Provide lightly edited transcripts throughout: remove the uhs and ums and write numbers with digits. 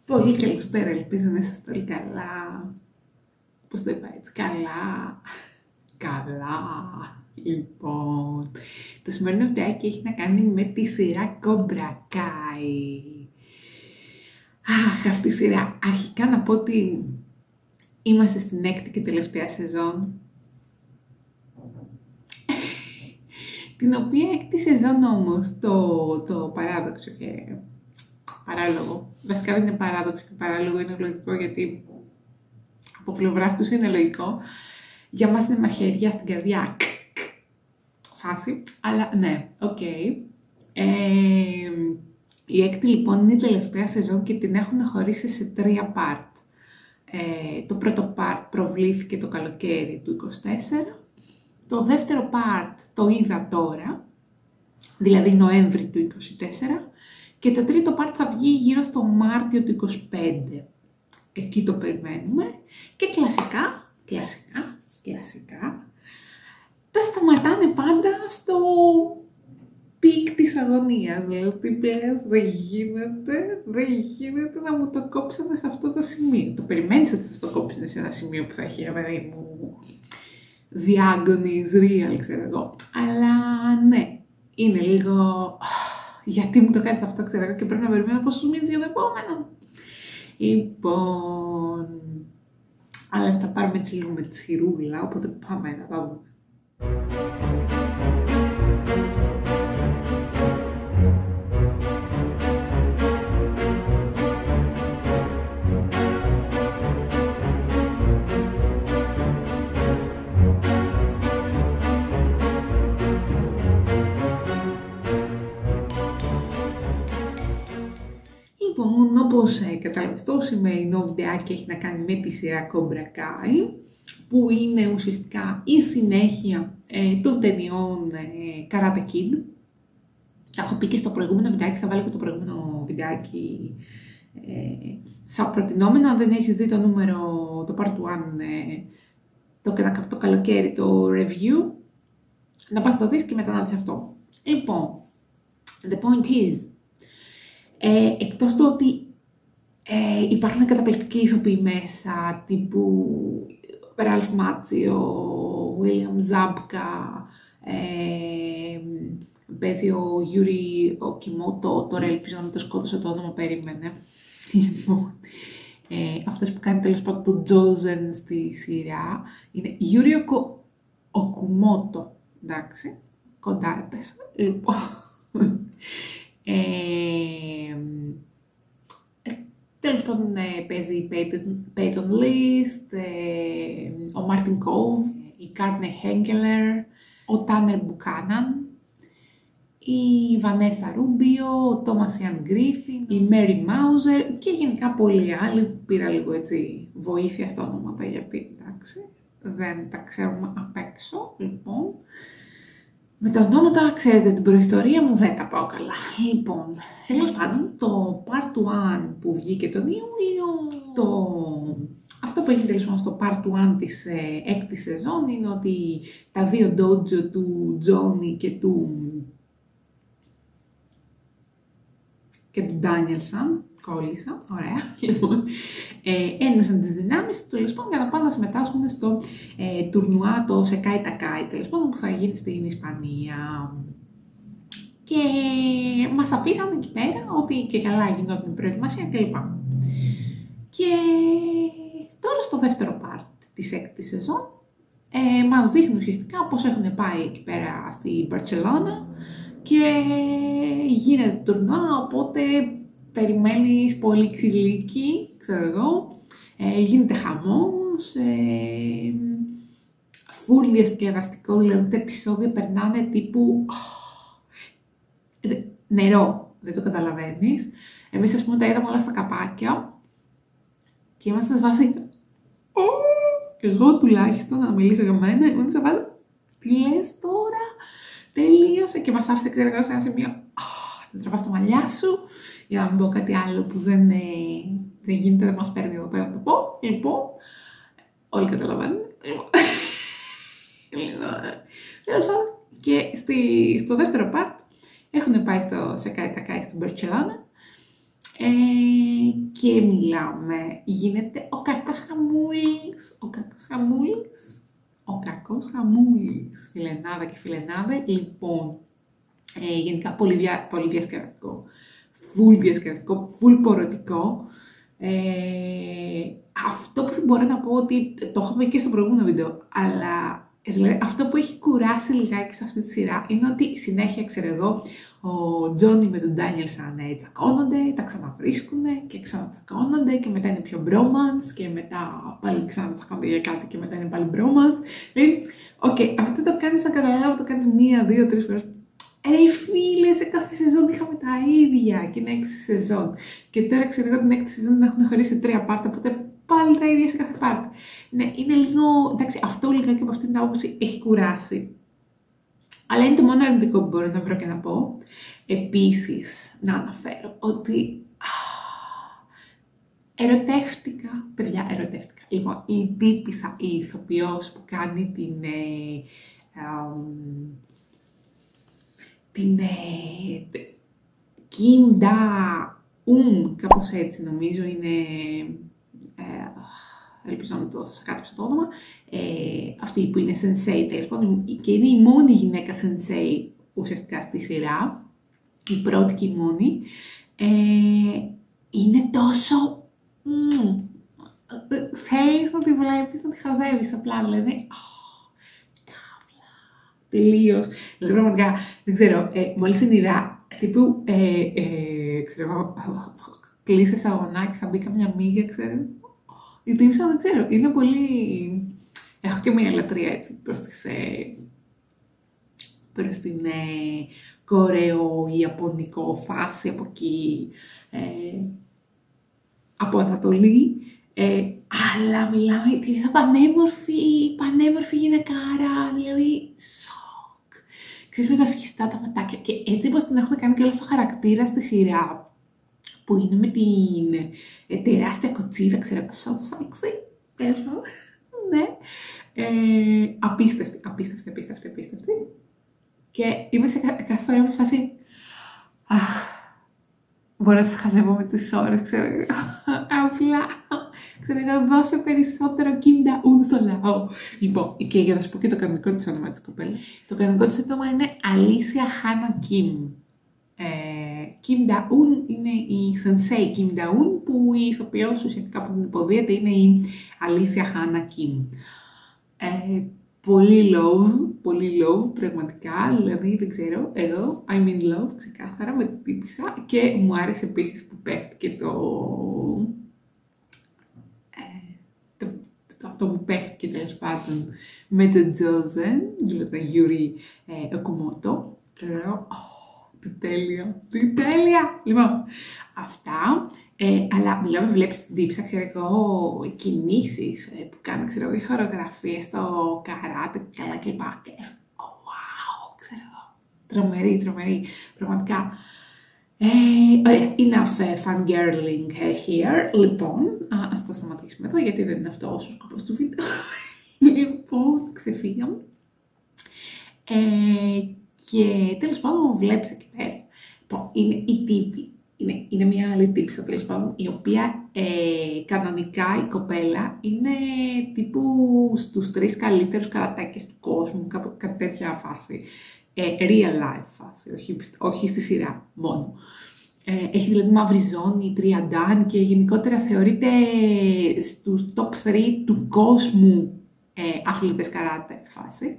Πολύ καλησπέρα, ελπίζω να είσαστε όλοι καλά. Πώς το είπα έτσι, καλά. Λοιπόν, το σημερινό βιντεάκι έχει να κάνει με τη σειρά Cobra Kai. Αχ, αυτή η σειρά. Αρχικά να πω ότι είμαστε στην έκτη και τελευταία σεζόν. Την οποία έκτη σεζόν όμως, το παράδοξο και παράλογο, βασικά δεν είναι παράδοξο και παράλογο, είναι λογικό γιατί από πλευράς τους είναι λογικό, για μας είναι μαχαιριά στην καρδιά φάση, αλλά ναι, οκ. Η έκτη λοιπόν είναι η τελευταία σεζόν και την έχουν χωρίσει σε 3 part. Το πρώτο part προβλήθηκε το καλοκαίρι του 24, το δεύτερο part το είδα τώρα, δηλαδή Νοέμβρη του 24, και το τρίτο part θα βγει γύρω στο Μάρτιο του 25. Εκεί το περιμένουμε και κλασικά τα σταματάνε πάντα στο πικ της αγωνίας. Δηλαδή πλέον δεν γίνεται να μου το κόψανε σε αυτό το σημείο. Το περιμένεις ότι θα το κόψουν σε ένα σημείο που θα έχει ένα παιδί μου the agony is real, ξέρω εγώ. Αλλά ναι, είναι λίγο γιατί μου το κάνεις αυτό, ξέρω εγώ, και πρέπει να περιμένω πόσους μήνες για το επόμενο. Λοιπόν, αλλά θα πάρουμε έτσι λίγο με τη σειρούλα, οπότε πάμε να τα δούμε. Λοιπόν, όπως κατάλαβες, το σημερινό βιντεάκι έχει να κάνει με τη σειρά Cobra Kai, που είναι ουσιαστικά η συνέχεια των ταινιών Karate Kid. Τα έχω πει και στο προηγούμενο βιντεάκι, θα βάλω και το προηγούμενο βιντεάκι σαν προτινόμενο. Αν δεν έχεις δει το νούμερο, το part 1, το καλοκαίρι, το review, να πας το δεις και μετά να δεις αυτό. Λοιπόν, the point is, εκτός του ότι υπάρχουν καταπληκτικοί ηθοποιοί μέσα, τύπου Ralph Macchio, William Zabka, παίζει ο Yuri Okimoto, τώρα ελπίζω να μην το σκότωσα το όνομα, περίμενε. Λοιπόν, αυτός που κάνει τέλος πάντων τον Jozen στη σειρά είναι Yuri Okumoto, εντάξει, κοντά έπεσα. Λοιπόν, τέλος πάντων παίζει η Peyton List, ο Martin Kove, η Courtney Hengeler, ο Tanner Buchanan, η Vanessa Rubio, ο Thomas Ian Griffin, η Mary Mauser και γενικά πολλοί άλλοι. Πήρα λίγο έτσι βοήθεια στα ονόματα γιατί εντάξει, δεν τα ξέρουμε απ' έξω. Λοιπόν, με τα ονόματα, ξέρετε, την προϊστορία μου δεν τα πάω καλά. Λοιπόν, τέλος πάντων, το Part 1 που βγήκε τον Ιούλιο, αυτό που έχει τέλος πάντων στο Part 1 της έκτης σεζόν είναι ότι τα δύο dojo του Johnny και του Danielson, κόλλησα, ωραία, λοιπόν, ένωσαν τις δυνάμεις του, τέλος πάντων, για να πάνε να συμμετάσχουν στο τουρνουά, το Sekai Takai, τέλος πάντων, που θα γίνει στην Ισπανία. Και μας αφήσαν εκεί πέρα ότι και καλά γινόταν η προετοιμασία κλπ. Και τώρα στο δεύτερο part της έκτης σεζόν μας δείχνουν ουσιαστικά πώς έχουν πάει εκεί πέρα στη Μπαρτσελώνα και γίνεται το τουρνουά, οπότε περιμένεις πολύ ξυλίκι, ξέρω εγώ, γίνεται χαμός, full διασκεδαστικό, δηλαδή τα επεισόδια περνάνε τύπου νερό, δεν το καταλαβαίνεις. Εμείς ας πούμε τα είδαμε όλα στα καπάκια και είμαστε σε βάση, εγώ τουλάχιστον, να μιλήσω για μένα, ήμουν σε βάση, τι λες τώρα, τελείωσε, και μας άφησε, ξέρω, σε ένα σημείο, να τραβάς τα μαλλιά σου, για να μην πω κάτι άλλο που δεν γίνεται, δεν μας παίρνει εδώ πέρα να το πω. Λοιπόν, όλοι καταλαβαίνουν. Και στο δεύτερο part έχουν πάει στο Sekai Takai στην Μπαρτσελώνα. Και μιλάμε, γίνεται ο κακός χαμούλης, ο κακός χαμούλης, φιλενάδα και φιλενάδε. Λοιπόν, γενικά πολύ διασκεδαστικό, full πορωτικό. Αυτό που μπορώ να πω ότι το έχω πει και στο προηγούμενο βίντεο, αλλά δηλαδή, αυτό που έχει κουράσει λιγάκι σε αυτή τη σειρά είναι ότι συνέχεια, ξέρω εγώ, ο Τζόνι με τον Ντάνιελ σαν τσακώνονται, τα ξαναβρίσκουν και ξανατσακώνονται και μετά είναι πιο bromance και μετά πάλι ξανατσακώνονται για κάτι και μετά είναι πάλι bromance. Δηλαδή, αυτό το κάνεις να καταλάβω, το κάνεις 1, 2, 3 φορές. Ρε φίλε, σε κάθε σεζόν είχαμε τα ίδια και είναι 6 σεζόν. Και τώρα ξέρω εγώ την 6η σεζόν την έχουν χωρίσει σε 3 πάρτα, οπότε πάλι τα ίδια σε κάθε πάρτα. Ναι, είναι λίγο. Εντάξει, αυτό λιγάκι από αυτή την άποψη έχει κουράσει. Αλλά είναι το μόνο αρνητικό που μπορώ να βρω και να πω. Επίσης, να αναφέρω ότι. Ερωτεύτηκα. Παιδιά, ερωτεύτηκα. Λοιπόν, η τύπισσα, η ηθοποιός που κάνει την Kim Da-eun, κάπως έτσι νομίζω είναι, ελπίζω να το σακάτωψα το όνομα, αυτή που είναι sensei τέλος πάντων και είναι η μόνη γυναίκα sensei ουσιαστικά στη σειρά, η πρώτη και η μόνη, είναι τόσο, θέλεις να τη βλέπεις, να τη χαζεύεις απλά, δηλαδή, τελείως. Δηλαδή, πραγματικά, δεν ξέρω, μόλις την είδα, τύπου, ξέρω, κλείσε σαγονάκι, θα μπει καμιά μύγα, ξέρω. Γιατί δεν ξέρω, είναι πολύ. Έχω και μια λατρεία έτσι προς την κορεο-ιαπωνικό φάση από εκεί, από Ανατολή. Αλλά μιλάμε, τύπησα πανέμορφη γυναικάρα, δηλαδή σοκ. Ξέρεις, με τα σχιστά τα ματάκια και έτσι όπως την έχουν κάνει και όλο το χαρακτήρα στη σειρά, που είναι με την τεράστια κοτσίδα, ξέρω, so sexy, τέλος πάντων, ναι. Απίστευτη. Και είμαι σε κάθε φορά με φάση, μπορώ να σας χαζεύω με τις ώρες, ξέρω, απλά, ξέρω, δώσε περισσότερο Kim Da-eun στο λαό. Λοιπόν, και για να σου πω και το κανονικό της όνομα της κοπέλας. Το κανονικό της όνομα είναι Alicia Hannah Kim. Kim Da-eun είναι η sensei Kim Da-eun, που η ηθοποιός ουσιαστικά που την υποδίεται είναι η Alicia Hannah Kim. Πολύ love, πραγματικά, δηλαδή δεν ξέρω, εγώ I'm in love ξεκάθαρα με την τύπισσα και μου άρεσε επίσης που παίχτηκε αυτό που παίχτηκε τέλος πάντων με τον Τζόζεν, δηλαδή τον Γιούρι Οκουμότο. Και λέω, τι τέλεια! Λοιπόν, αυτά. Αλλά μιλάμε, βλέπεις την τύψα, ξέρω εγώ, οι κινήσεις που κάνει, ξέρω εγώ, οι χορογραφίες στο καράτε και καλά κλπ. Και λες, wow, ξέρω εγώ, τρομερή, πραγματικά. Ωραία, enough fangirling here. Λοιπόν, ας το σταματήσουμε εδώ, γιατί δεν είναι αυτό ο σκοπός του βίντεο. Λοιπόν, ξεφύγαμε. Και τέλος πάντων, βλέπεις εκεί πέρα. Είναι η τύπη. Είναι μια άλλη τύπισσα, τέλος πάντων, η οποία κανονικά η κοπέλα είναι τύπου στους 3 καλύτερους καρατέκες του κόσμου, κάτι τέτοια φάση. Real life φάση, όχι στη σειρά μόνο. Έχει δηλαδή μαύρη ζώνη, 30 και γενικότερα θεωρείται στους top 3 του κόσμου αθλητές καράτε φάση.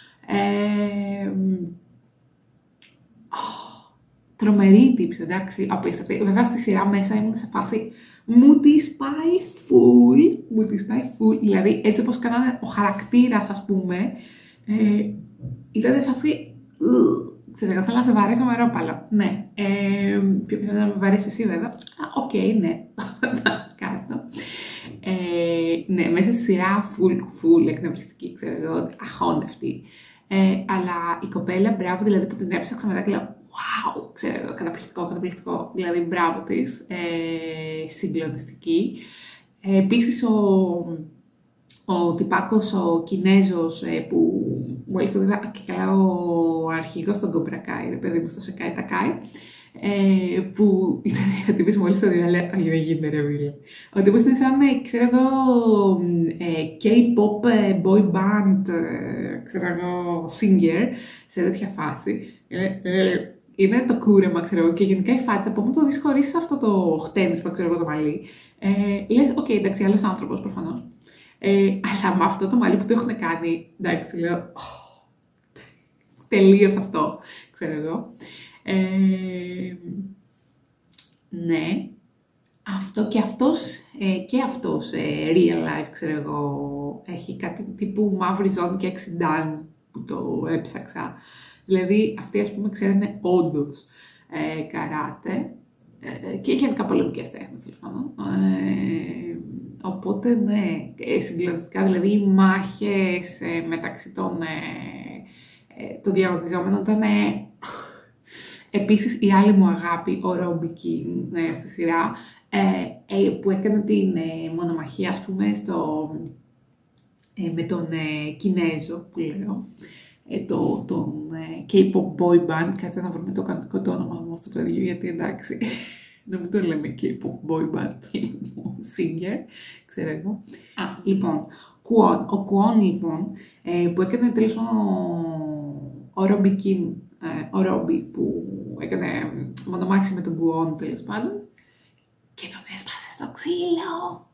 Τρομερή τύψη, εντάξει, απίστευτη. Βέβαια στη σειρά μέσα ήμουν σε φάση μου τη πάει full, δηλαδή έτσι όπως κάνανε ο χαρακτήρας, ας πούμε, ήταν σε φάση, ξέρω, εγώ θέλω να σε βαρέσω με ρόπαλο, ναι, πιο πιθανό να με βαρέσει εσύ βέβαια, οκ, ναι, κάτω. Ναι, μέσα στη σειρά full εκνευριστική, ξέρω εγώ, αχώνευτη. Αλλά η κοπέλα, μπράβο, δηλαδή που την έψαξα μετά και λέω, wow, ξέρω, καταπληκτικό, δηλαδή μπράβο της, συγκλονιστική. Επίσης ο τυπάκος, ο Κινέζος που μόλις το είδα και καλά ο αρχηγός των Cobra Kai, ρε παιδί μου, στο Sekai Takai, που ήταν η τύπης μόλις το είδα, λέει, δεν γίνεται ρε φίλε. Ο τύπος είναι σαν, ξέρω εγώ, K-pop boy band, ξέρω εγώ, singer, σε τέτοια φάση. Είναι το κούρεμα, ξέρω εγώ, και γενικά η φάτσα, από μου το δεις χωρίς αυτό το χτένισμα, ξέρω εγώ, το μαλλί. Λες, οκ, εντάξει, άλλος άνθρωπος προφανώς. Αλλά με αυτό το μαλλί που το έχουν κάνει, εντάξει, λέω, τελείως αυτό, ξέρω εγώ. Ναι, αυτό και αυτός real life, ξέρω εγώ, έχει κάτι τύπου μαύρη ζώνη και εξιντάν που το έψαξα. Δηλαδή, αυτοί ας πούμε ξέρουν όντως καράτε και γενικά πολεμικές τέχνες, τέλος πάντων. Οπότε, ναι, συγκλονιστικά, δηλαδή οι μάχες μεταξύ των διαγωνιζόμενων ήταν. Επίσης, η άλλη μου αγάπη, ο Ρόμπι Κιν, στη σειρά, που έκανε την μονομαχία, ας πούμε, με τον Κινέζο, που λέω, τον K-pop boy band, κάτσε να βρούμε το κανονικό το όνομα όμως του παιδιού, γιατί εντάξει, να μην το λέμε K-pop boy band, singer, ξέρω εγώ. Λοιπόν, ο Κουόν, λοιπόν, που έκανε τέλος ο Ρόμπι Κιν, ο Ρόμπι που έκανε μονομάχηση με τον Κουόν, τέλος πάντων, και τον έσπασε στο ξύλο.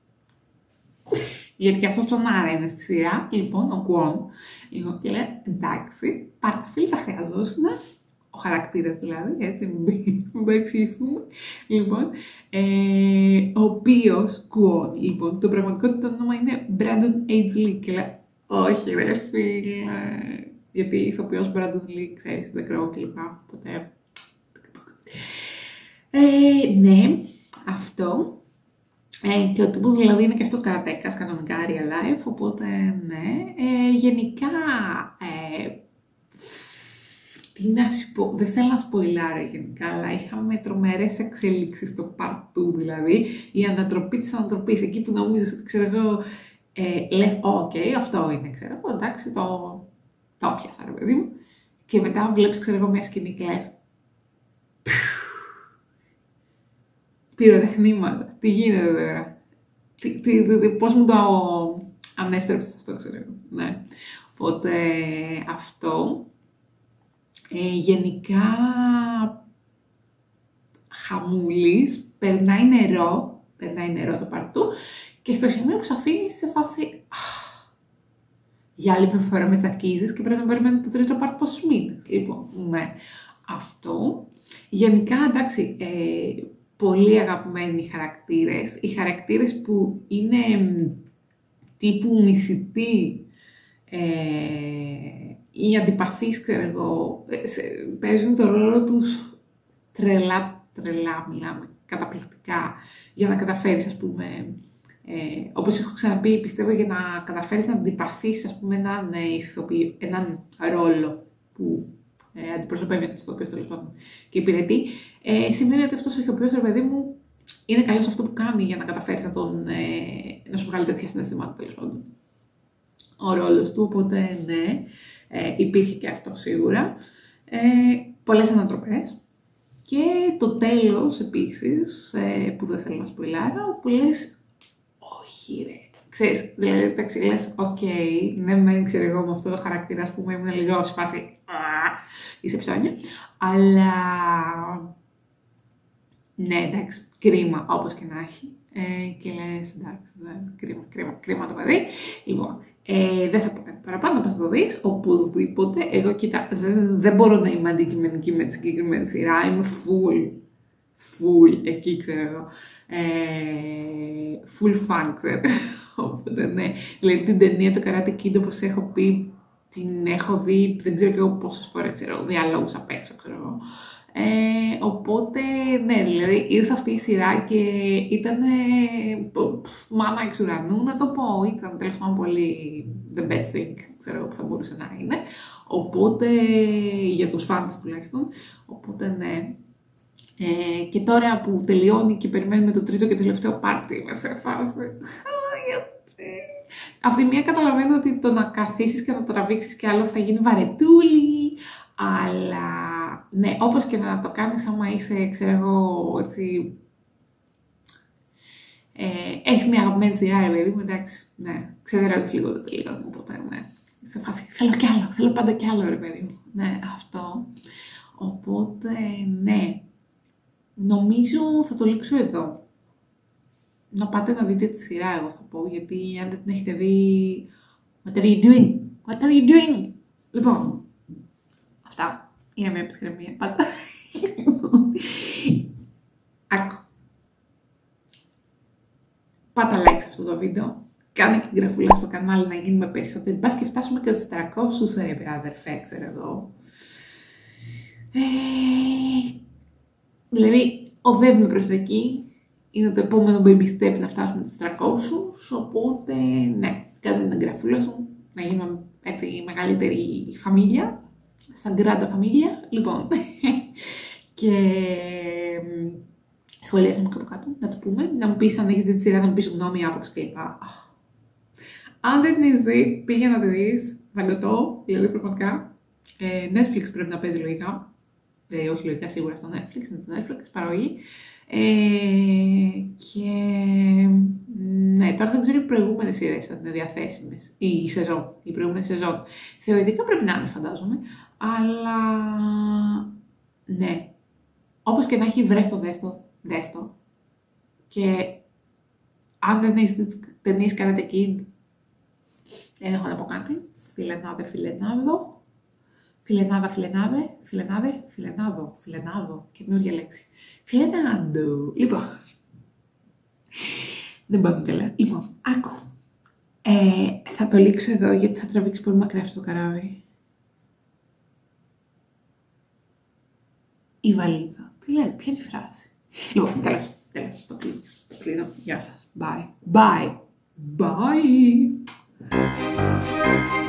Γιατί και αυτός ψωνάρα είναι στη σειρά, λοιπόν, ο Κουόν. Λοιπόν, και λέει, εντάξει, πάρ' τα φίλη, τα χρειαζόσουν, ο χαρακτήρας δηλαδή, έτσι, μην παρεξηγηθούμε. Λοιπόν, ο οποίος, Κουόν, λοιπόν, το πραγματικό του όνομα είναι Brandon H. Lee, και λέει, όχι ρε φίλε, γιατί ηθοποιός Brandon Lee, ξέρεις, δεν ξέρω κλπ, ποτέ. Ναι, αυτό. Και ο τύπος δηλαδή είναι και αυτός καρατέκας, κανονικά real life, οπότε ναι. Γενικά, τι να σου πω, δεν θέλω να σποιλάρω γενικά, αλλά είχαμε τρομερές εξέλιξεις στο part 2, δηλαδή η ανατροπή της ανατροπής, εκεί που νόμιζες ότι ξέρω εγώ, λες, οκ, αυτό είναι, ξέρω εγώ, εντάξει, το πιάσα ρε παιδί μου, και μετά βλέπεις, ξέρω εγώ, μια σκηνή και λες, πυροτεχνήματα, τι γίνεται τώρα, πώς μου το ανέστρεψες αυτό, ξέρω εγώ, ναι. Οπότε αυτό, γενικά χαμούλης, περνάει νερό το παρτού και στο σημείο που σε αφήνει σε φάση για άλλη μια φορά με τσακίζεις και πρέπει να περιμένω το τρίτο part πόσους μήνες. Λοιπόν, ναι, αυτό. Γενικά, εντάξει, πολύ αγαπημένοι χαρακτήρες. Οι χαρακτήρες που είναι τύπου μυθιτοί ή αντιπαθείς, ξέρω εγώ, παίζουν το ρόλο τους τρελά, μιλάμε, καταπληκτικά, για να καταφέρεις, ας πούμε, όπως έχω ξαναπεί, πιστεύω για να καταφέρεις να αντιπαθείς, ας πούμε, έναν ρόλο που αντιπροσωπεύει ένας ηθοποιός, τέλος πάντων, και υπηρετεί, σημαίνει ότι αυτός ο ηθοποιός, ρε παιδί μου, είναι καλός σε αυτό που κάνει για να καταφέρεις να σου βγάλει τέτοια συναισθήματα, τέλος πάντων, ο ρόλος του, οπότε ναι, υπήρχε και αυτό σίγουρα. Πολλές ανατροπές. Και το τέλος επίσης, που δεν θέλω να σποιλάρω, που λες, όχι ρε. Ξέρεις, δηλαδή εντάξει, λες, οκ, ναι μεν ξέρω εγώ με αυτό το χαρακτήρα, ας πούμε, ήμουν λίγο σε φάση, είσαι ψώνια, αλλά ναι, εντάξει, κρίμα όπως και να έχει. Και λες, εντάξει, κρίμα το παιδί. Λοιπόν, δεν θα πω κάτι παραπάνω, πας να το δεις, οπωσδήποτε. Εγώ, κοίτα, δεν μπορώ να είμαι αντικειμενική με τη συγκεκριμένη σειρά, είμαι full, εκεί ξέρω εγώ, full fan, ξέρω, οπότε ναι. Δηλαδή την ταινία το Karate Kid, όπως έχω πει, την έχω δει, δεν ξέρω και εγώ πόσες φορές, ξέρω, διαλόγους απ' έξω, ξέρω εγώ. Οπότε, ναι, δηλαδή ήρθε αυτή η σειρά και ήταν μάνα εξ ουρανού, να το πω, ήταν τέλος πάντων πολύ the best thing, ξέρω, που θα μπορούσε να είναι, οπότε, για τους φάντες τουλάχιστον, οπότε ναι. Και τώρα που τελειώνει και περιμένουμε το τρίτο και τελευταίο πάρτι, είμαι σε φάση, γιατί... Απ' τη μία καταλαβαίνω ότι το να καθίσεις και να το τραβήξεις κι άλλο θα γίνει βαρετούλη, Αλλά, ναι, όπως και να το κάνεις, άμα είσαι, ξέρω εγώ, έτσι, έχεις μια αγαπημένη σειρά, ρε παιδί μου, εντάξει, ναι, ξεδερώτης λίγο το τελείω, οπότε, ναι, σε φάση, θέλω κι άλλο, θέλω πάντα κι άλλο, ρε παιδί μου, ναι, αυτό, οπότε, ναι, νομίζω θα το λήξω εδώ. Να πάτε να δείτε τη σειρά, εγώ θα πω, γιατί αν δεν την έχετε δει, what are you doing? What are you doing? Λοιπόν, αυτά. Είναι μια ψυχραιμία. Πάτα. Άκου. Πάτα like σε αυτό το βίντεο. Κάνε και γραφούλα στο κανάλι να γίνουμε περισσότεροι. Πας και φτάσουμε και στους 300, ρε αδερφέ, ξέρω εγώ. Δηλαδή, οδεύουμε προς τα εκεί. Είναι το επόμενο baby step να φτάσουμε στους 300, οπότε ναι, κάνε την εγγραφούλα σου, να γίνουμε έτσι μεγαλύτερη φαμίλια, σαν γκράντα φαμίλια, λοιπόν, και σχολιάσουμε κάπου κάτω, να το πούμε, να μου πεις αν έχεις δει τη σειρά, να μου πεις γνώμη, άποψη κλπ. Αν δεν την έχεις δει, πήγε να τη δεις, βαγκωτό, δηλαδή πραγματικά, Netflix πρέπει να παίζει λογικά, όχι λογικά σίγουρα στο Netflix, είναι στο Netflix, παραγωγή. Και ναι, τώρα δεν ξέρω οι προηγούμενες σειρές αν είναι διαθέσιμες, η προηγούμενη σεζόν. Θεωρητικά πρέπει να είναι, φαντάζομαι, αλλά ναι, όπως και να έχει, δες το. Και αν δεν έχεις δει τις ταινίες Karate Kid, δεν έχω να πω κάτι. Φιλενάδο, καινούργια λέξη. Φιλενάδο. Λοιπόν, δεν πάμε καλά. Λοιπόν, άκου. Θα το λήξω εδώ γιατί θα τραβήξει πολύ μακριά αυτό το καράβι. Η βαλίτσα. Τι λένε, ποια είναι η φράση? Λοιπόν, τέλος, το κλείνω. Γεια σας. Bye.